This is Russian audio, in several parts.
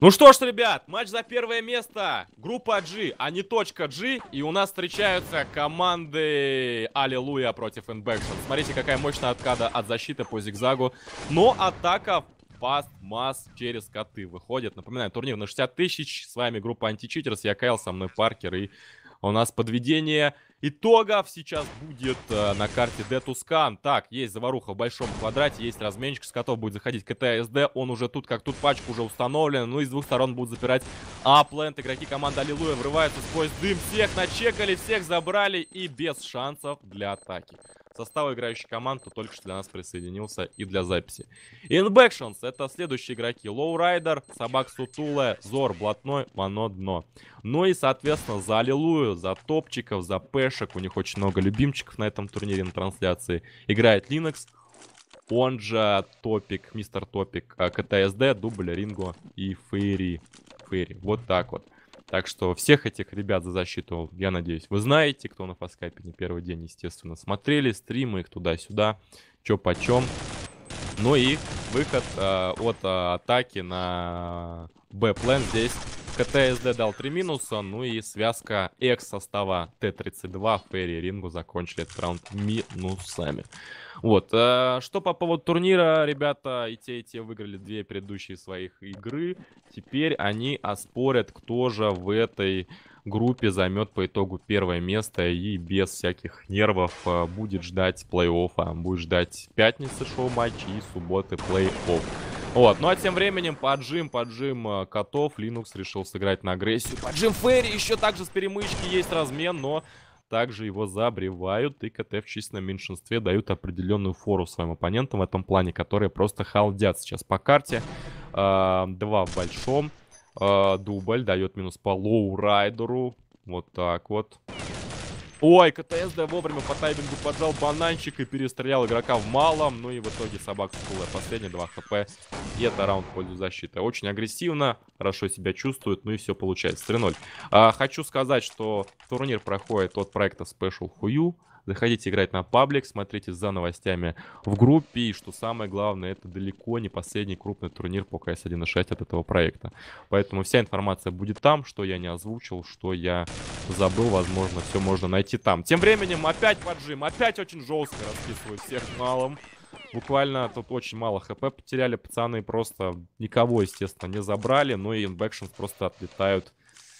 Ну что ж, ребят, матч за первое место. Группа G, а не точка G. И у нас встречаются команды Аллилуйя против Inbection. Смотрите, какая мощная откада от защиты по зигзагу. Но атака Fast Mass через коты выходит. Напоминаю, турнир на 60 тысяч. С вами группа Античитерс. Я Кайл, со мной Паркер. И у нас подведение итогов сейчас будет на карте Детускан. Так, есть заваруха в большом квадрате, есть разменчик, с которого будет заходить КТСД. Он уже тут, как тут пачка уже установлена. Ну и с двух сторон будут запирать Апленд. Игроки команды Аллилуйя врываются сквозь дым. Всех начекали, всех забрали и без шансов для атаки. Состав играющих команд, кто только что для нас присоединился и для записи. Inbections — это следующие игроки. Лоурайдер, Собак Сутуле, Зор, Блатной, Мано, Дно. Ну и, соответственно, за Аллилуйю, за топчиков, за пэшек. У них очень много любимчиков на этом турнире, на трансляции. Играет Linux, он же Топик, Мистер Топик, КТСД, Дубль, Ринго и Фейри. Вот так вот. Так что всех этих ребят за защиту, я надеюсь, вы знаете. Кто на Фаскайпе не первый день, естественно, смотрели стримы их туда-сюда, чё почем. Ну и выход от атаки на Б-плен. Здесь КТСД дал 3 минуса, ну и связка экс-состава Т-32 Ферри Рингу закончили этот раунд минусами. Вот, что по поводу турнира, ребята, и те выиграли 2 предыдущие своих игры. Теперь они оспорят, кто же в этой группе займет по итогу первое место и без всяких нервов будет ждать плей-оффа. Будет ждать пятницы шоу-матчи и субботы плей-офф. Вот, ну а тем временем поджим котов. Linux решил сыграть на агрессию. Поджим Ферри еще также с перемычки, есть размен, но также его забревают. И КТ в численном меньшинстве дают определенную фору своим оппонентам в этом плане, которые просто халдят сейчас по карте. 2 в большом. Дубль дает минус по лоурайдеру. Вот так вот. Ой, КТСД вовремя по таймингу поджал бананчик и перестрелял игрока в малом. Ну и в итоге собак Сутуле последние 2 хп. И это раунд в пользу защиты. Очень агрессивно, хорошо себя чувствует. Ну и все получается. 3-0. Хочу сказать, что турнир проходит от проекта Special For You. Заходите играть на паблик, смотрите за новостями в группе. И что самое главное, это далеко не последний крупный турнир по CS 1.6 от этого проекта. Поэтому вся информация будет там, что я не озвучил, что я забыл, возможно, все можно найти там. Тем временем опять поджим, опять очень жестко расписывают всех малом. Буквально тут очень мало хп потеряли пацаны, просто никого, естественно, не забрали. Но и Inbections просто отлетают.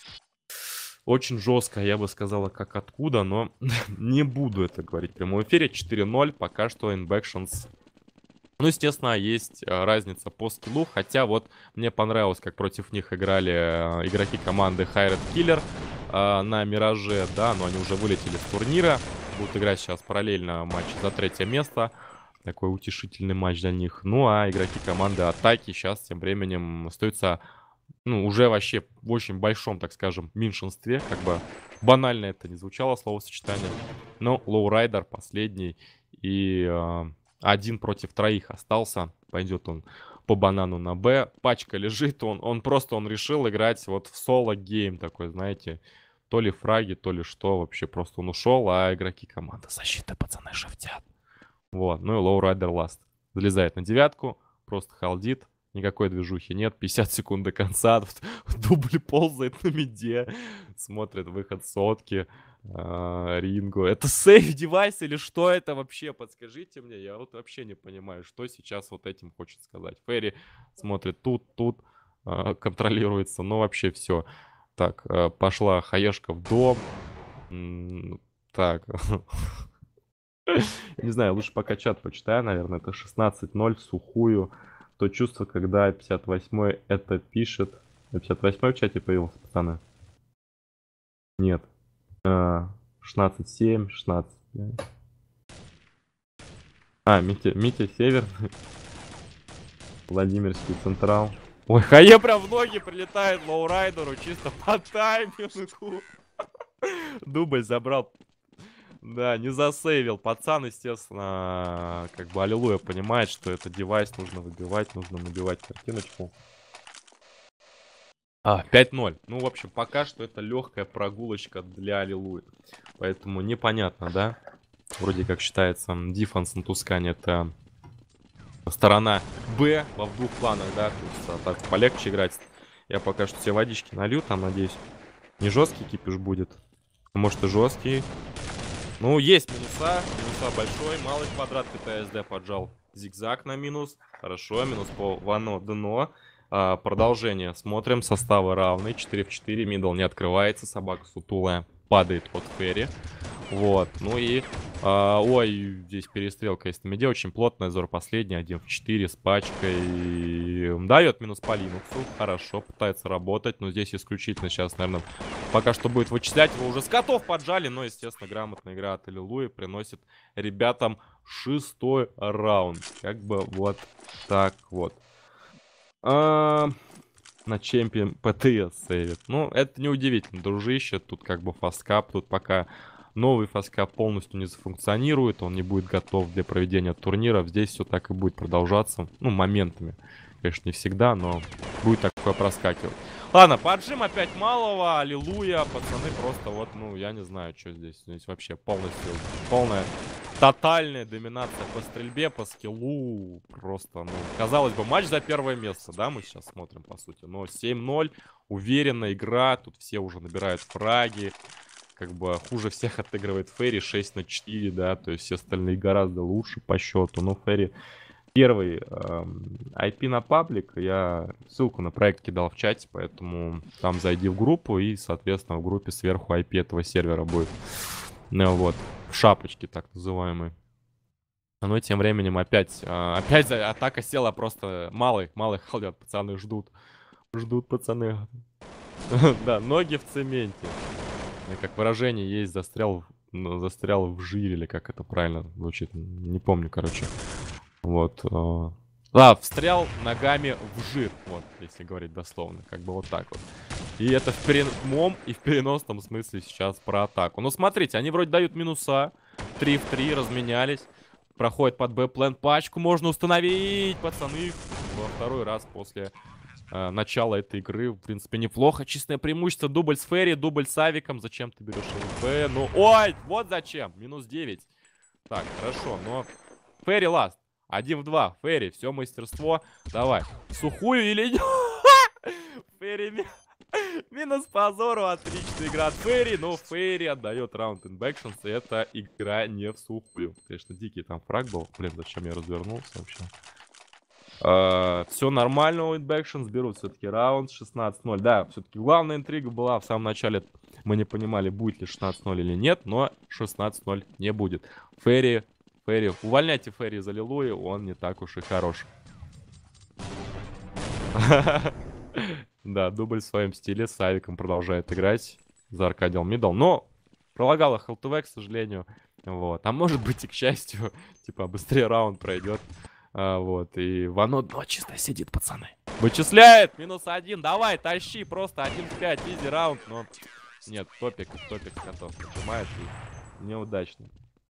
Очень жестко, я бы сказала, как откуда, но не буду это говорить в прямом эфире. 4-0, пока что Inbections. Ну, естественно, есть разница по скиллу, хотя вот мне понравилось, как против них играли игроки команды Hired Killer на Мираже, да, но они уже вылетели с турнира. Будут играть сейчас параллельно матч за 3-е место. Такой утешительный матч для них. Ну, а игроки команды Атаки сейчас тем временем остаются... Ну, уже вообще в очень большом, так скажем, меньшинстве. Как бы банально это не звучало, словосочетание. Но лоурайдер последний. И 1 против 3 остался. Пойдет он по банану на Б. Пачка лежит. Он решил играть вот в соло-гейм такой, знаете. То ли фраги, то ли что. Вообще просто он ушел, а игроки команды защиты, пацаны, шифтят. Вот. Ну и лоурайдер ласт. Залезает на 9-ку. Просто халдит. Никакой движухи нет, 50 секунд до конца, дубль ползает на миде, смотрит выход сотки, Ринго. Это сейф-девайс или что это вообще? Подскажите мне, я вот вообще не понимаю, что сейчас вот этим хочет сказать. Ферри смотрит тут, контролируется, но вообще все. Так, пошла хаешка в дом. Так, не знаю, лучше пока чат почитаю, наверное, это 16-0 в сухую. То чувство, когда 58-й это пишет. 58-й в чате появился, пацаны? Нет. 16-7, 16. Митя Северный. Владимирский Централ. Ой, хае прям в ноги прилетает лоурайдеру чисто по таймингу. Дубль забрал. Да, не засейвил. Пацан, естественно, как бы Аллилуйя понимает, что это девайс нужно выбивать, нужно набивать картиночку. 5-0. Ну, в общем, пока что это легкая прогулочка для Аллилуйи. Поэтому непонятно, да? Вроде как считается, дефенс на Тускане это сторона Б во в двух планах, да? То есть так полегче играть. Я пока что все водички налью, там, надеюсь, не жесткий кипиш будет. Может и жесткий. Ну, есть минуса. Минуса большой. Малый квадрат КТСД поджал зигзаг на минус. Хорошо, минус по вано дно. Продолжение. Смотрим. Составы равны. 4 в 4. Мидл не открывается. Собака сутулая падает от Ферри. Вот. Ну и... ой, здесь перестрелка есть на миде. Очень плотная. Зор последний. 1 в 4 с пачкой. Дает минус по Линуксу. Хорошо. Пытается работать. Но здесь исключительно сейчас, наверное, пока что будет вычислять. Его уже с котов поджали. Но, естественно, грамотная игра от Аллилуйи приносит ребятам 6-й раунд. Как бы вот так вот. На чемпион ПТС сейвит. Ну, это неудивительно, дружище. Тут как бы фасткап. Тут пока новый фасткап полностью не зафункционирует. Он не будет готов для проведения турниров. Здесь все так и будет продолжаться. Ну, моментами. Конечно, не всегда, но будет такое проскакивать. Ладно, поджим опять малого. Аллилуйя. Пацаны просто вот, ну, я не знаю, что здесь. Здесь вообще полностью полная... Тотальная доминация по стрельбе, по скиллу. Просто, ну, казалось бы, матч за первое место, да, мы сейчас смотрим, по сути. Но 7-0, уверенная игра, тут все уже набирают фраги. Как бы хуже всех отыгрывает Ферри 6-4, да, то есть все остальные гораздо лучше по счету. Но Ферри первый IP на паблик, я ссылку на проект кидал в чате, поэтому там зайди в группу и, соответственно, в группе сверху IP этого сервера будет. Ну вот, в шапочке так называемой. Но тем временем опять атака села просто малый халдят, пацаны ждут. Ждут пацаны. Да, ноги в цементе. Как выражение есть, застрял в жире, или как это правильно звучит, не помню, короче. Вот. Да, встрял ногами в жир, вот, если говорить дословно, как бы вот так вот. И это в прямом и в переносном смысле сейчас про атаку. Ну, смотрите, они вроде дают минуса. 3 в 3, разменялись. Проходит под Б-план. Пачку можно установить, пацаны. Во второй раз после начала этой игры, в принципе, неплохо. Чистое преимущество. Дубль с Ферри, дубль с Авиком. Зачем ты берешь ЛП? Ну, ой, вот зачем. Минус 9. Так, хорошо, но... Ферри ласт. 1 в 2. Ферри, все мастерство. Давай. Сухую или... Ферри... Минус позору, отличная игра от Ферри, но Ферри отдает раунд инбэкшнс, и это игра не в сухую. Конечно, дикий там фраг был. Блин, зачем я развернулся вообще? Все нормально у инбэкшнс, берут все-таки раунд 16-0. Да, все-таки главная интрига была в самом начале. Мы не понимали, будет ли 16-0 или нет, но 16-0 не будет. Ферри, увольняйте Ферри из Аллилуйи, он не так уж и хорош. Да, дубль в своем стиле. С Авиком продолжает играть. За Аркадием мидл. Но пролагала ХЛТВ, к сожалению. Вот. А может быть и к счастью. Типа быстрее раунд пройдет. Вот. И вано дно чисто сидит, пацаны. Вычисляет. Минус 1. Давай, тащи. Просто 1 в 5. Изи раунд. Но нет, топик котов нажимает. И неудачно.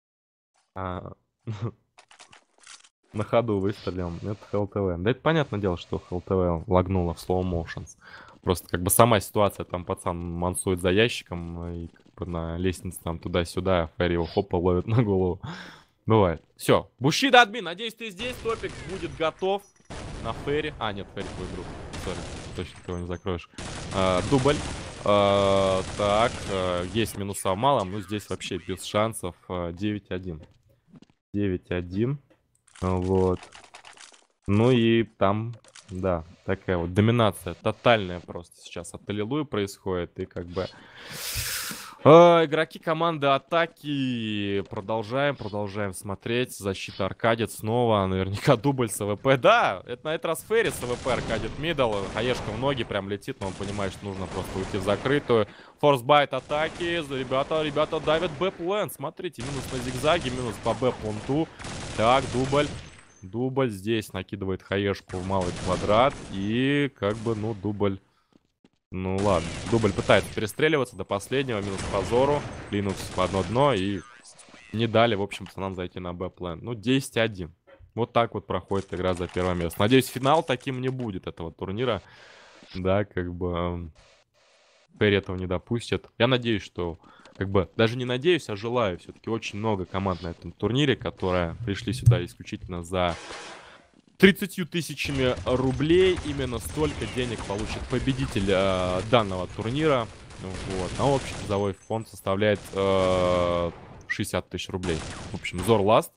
На ходу выстрелил. Это ХЛТВ. Да это понятное дело, что ХЛТВ лагнуло в slow motions. Просто как бы сама ситуация, там пацан мансует за ящиком и как бы на лестнице там туда-сюда, а Ферри его хопа ловит на голову. Бывает. Все. Бушида админ, надеюсь, ты здесь. Топик будет готов на Ферри. А, нет, Ферри твой друг. Сори, точно его не закроешь. Дубль. Так, есть минуса мало, но здесь вообще без шансов. 9-1. 9-1. Вот. Ну и там, да, такая вот доминация тотальная просто сейчас от Аллилуйи происходит. И как бы игроки команды атаки продолжаем смотреть. Защита Аркадит снова, наверняка дубль с АВП. Да, это на этот раз Ферри с АВП, Аркадит мидл. Хаешка в ноги прям летит, но он понимает, что нужно просто уйти в закрытую. Форсбайт атаки. Ребята давят Б-план. Смотрите, минус на зигзаге, минус по Б-планту. Так, дубль здесь накидывает хаешку в малый квадрат. И как бы, ну, дубль. Ну ладно, дубль пытается перестреливаться до последнего. Минус позору. Линукс по одно дно. И не дали, в общем-то, нам зайти на Б-план. Ну, 10-1. Вот так вот проходит игра за первое место. Надеюсь, финал таким не будет этого турнира. Да, как бы... Ферри этого не допустит. Я надеюсь, что... Как бы, даже не надеюсь, а желаю. Все-таки очень много команд на этом турнире, которые пришли сюда исключительно за 30 тысячами рублей. Именно столько денег получит победитель данного турнира. Вот. А общий призовой фонд составляет 60 тысяч рублей. В общем, Зор Ласт.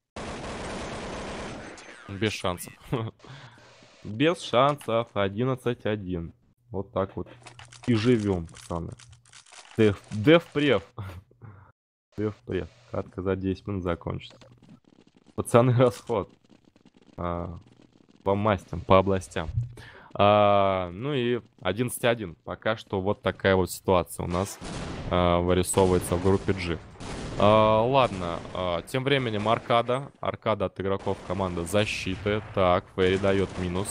Без шансов. Без шансов. 11-1. Вот так вот. И живем, пацаны. Дев прев. Дев прев. Катка за 10 минут закончится. Пацаны, расход. По мастям, по областям. Ну и 11-1. Пока что вот такая вот ситуация у нас вырисовывается в группе G. Ладно, тем временем Аркада. Аркада от игроков команды защиты. Так, Ферри дает минус.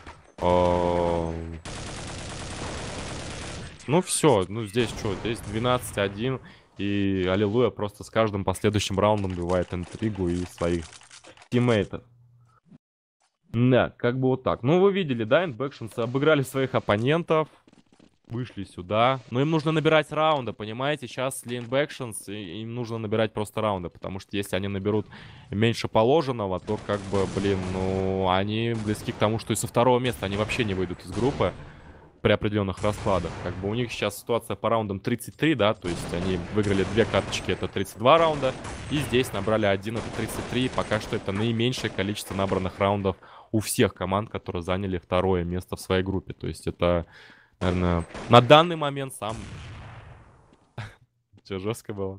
Ну все, ну здесь что, здесь 12-1. И Аллилуйя просто с каждым последующим раундом бивает интригу и своих тиммейтов. Да, как бы вот так. Ну вы видели, да, Inbections обыграли своих оппонентов. Вышли сюда. Но им нужно набирать раунды, понимаете? Сейчас для Inbections им нужно набирать просто раунды. Потому что если они наберут меньше положенного, то как бы, блин, ну, они близки к тому, что и со второго места они вообще не выйдут из группы при определенных раскладах. Как бы у них сейчас ситуация по раундам 33, да, то есть они выиграли 2 карточки, это 32 раунда. И здесь набрали 1, это 33. Пока что это наименьшее количество набранных раундов у всех команд, которые заняли второе место в своей группе. То есть это... Наверное, на данный момент сам... Че, жестко было?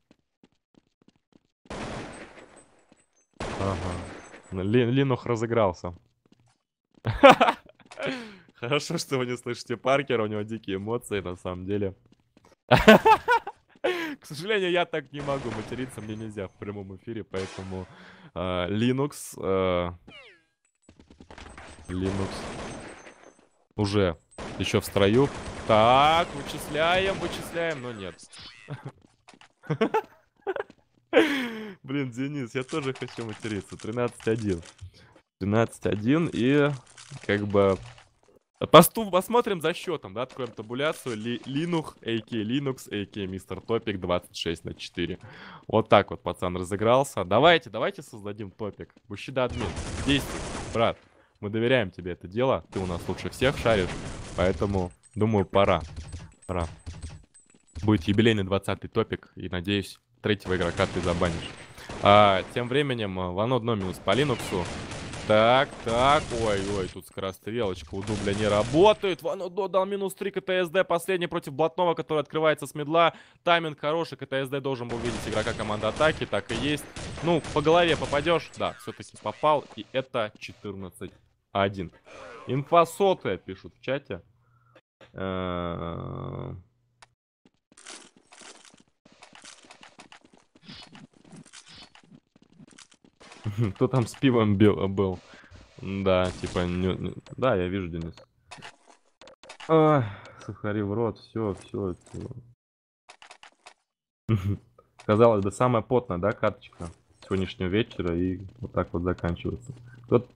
Ага. Линух разыгрался. Хорошо, что вы не слышите Паркера, у него дикие эмоции, на самом деле. К сожалению, я так не могу, материться мне нельзя в прямом эфире, поэтому... Linux... Linux... Уже... Еще в строю. Так, вычисляем, но нет. Блин, Денис, я тоже хочу материться. 13-1. 13-1 и как бы... Посмотрим за счетом, да, откроем табуляцию. Linux, AK Мистер Топик 26/4. Вот так вот пацан разыгрался. Давайте создадим топик. Бущида админ, действуй, брат. Мы доверяем тебе это дело. Ты у нас лучше всех шаришь. Поэтому, думаю, пора. Будет юбилейный 20-й топик. И, надеюсь, третьего игрока ты забанишь. Тем временем, ван одно минус по Линуксу. Так. Ой, тут скорострелочка у дубля не работает. Ван одно дал минус 3 КТСД. Последний против блатного, который открывается с мидла. Тайминг хороший. КТСД должен был увидеть игрока команды атаки. Так и есть. Ну, по голове попадешь. Да, все-таки попал. И это 14-1. Инфа сотая, пишут в чате. Кто там с пивом был? Да, типа... Да, я вижу, Денис. Сухари в рот, все. Казалось бы, самая потная, да, карточка сегодняшнего вечера. И вот так вот заканчивается. Тут...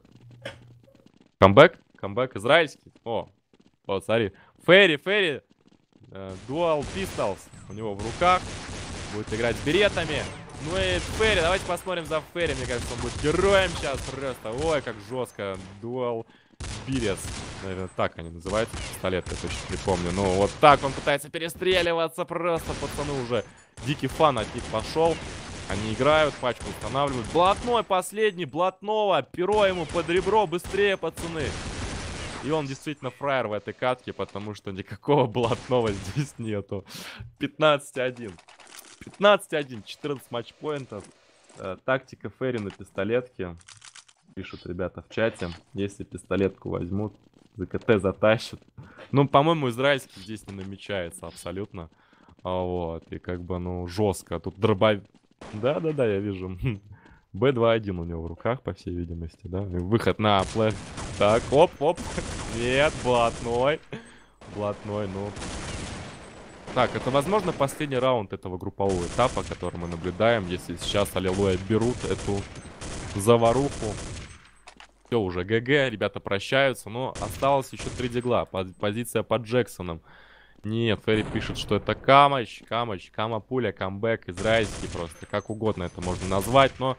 Камбэк израильский. О, смотри. Ферри. Dual Pistols у него в руках. Будет играть с беретами. Ну и Ферри, давайте посмотрим за Ферри. Мне кажется, он будет героем сейчас просто. Ой, как жестко. Dual Берец. Наверное, так они называются. Пистолеты, я точно не помню. Ну, вот так он пытается перестреливаться. Просто, пацаны, уже дикий фан от них пошел. Они играют, пачку устанавливают. Блатной последний, блатного. Перо ему под ребро. Быстрее, пацаны. И он действительно фраер в этой катке, потому что никакого блатного здесь нету. 15-1. 15-1, 14 матчпоинтов. Тактика Ферри на пистолетке. Пишут ребята в чате. Если пистолетку возьмут, за КТ затащат. Ну, по-моему, израильский здесь не намечается абсолютно. Вот. И как бы, ну, жестко. Тут дробовик. Да, я вижу. Б2-1 у него в руках, по всей видимости, да. И выход на плей. Так, оп. Нет, блатной, ну. Так, это, возможно, последний раунд этого группового этапа, который мы наблюдаем. Если сейчас Аллилуйя берут эту заваруху. Все, уже ГГ, ребята прощаются. Но осталось еще 3 дигла. Позиция под Джексоном. Нет, Ферри пишет, что это Кама-пуля, камбэк, израильский просто. Как угодно это можно назвать. Но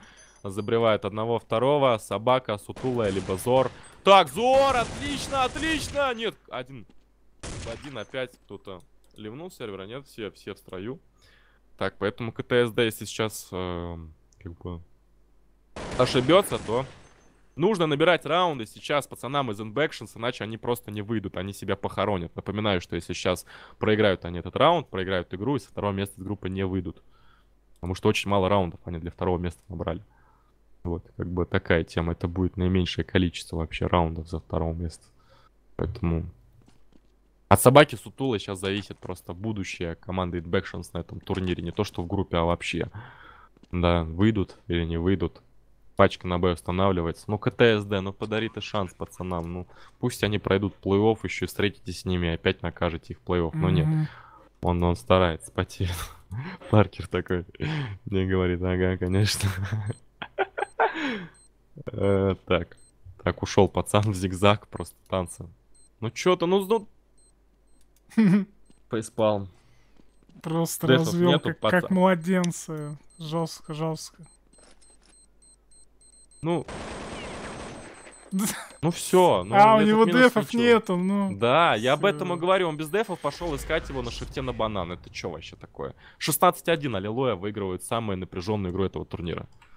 Забревает одного, второго. Собака, сутулая, либо Зор. Так, Зор, отлично, отлично! Нет, один опять кто-то ливнул сервера, нет, все в строю. Так, поэтому КТСД, если сейчас как бы ошибется, то нужно набирать раунды сейчас пацанам из Inbactions, иначе они просто не выйдут, они себя похоронят. Напоминаю, что если сейчас проиграют они этот раунд, проиграют игру, и со второго места из группы не выйдут. Потому что очень мало раундов они для второго места набрали. Вот, как бы такая тема. Это будет наименьшее количество вообще раундов за второго места. Поэтому от собаки сутулой сейчас зависит просто будущее команды Inbactions на этом турнире. Не то, что в группе, а вообще. Да, выйдут или не выйдут. Пачка на Б устанавливается. Ну, КТСД, ну подари ты шанс пацанам. Ну, пусть они пройдут плей-офф, еще и встретитесь с ними, и опять накажете их в плей-офф. Но нет, он старается, потеет. Паркер такой мне говорит, ага, конечно. Так, ушел пацан в зигзаг, просто танцы. Ну чё-то, ну... Фейспалм. Просто Дефов развел, нету, как младенцы. Жестко. Ну все. Ну, у него дефов нету, ну. Да, я об этом и говорю. Он без дефов пошел искать его на шифте на банан. Это что вообще такое? 16-1, аллилуйя, выигрывает самую напряженную игру этого турнира.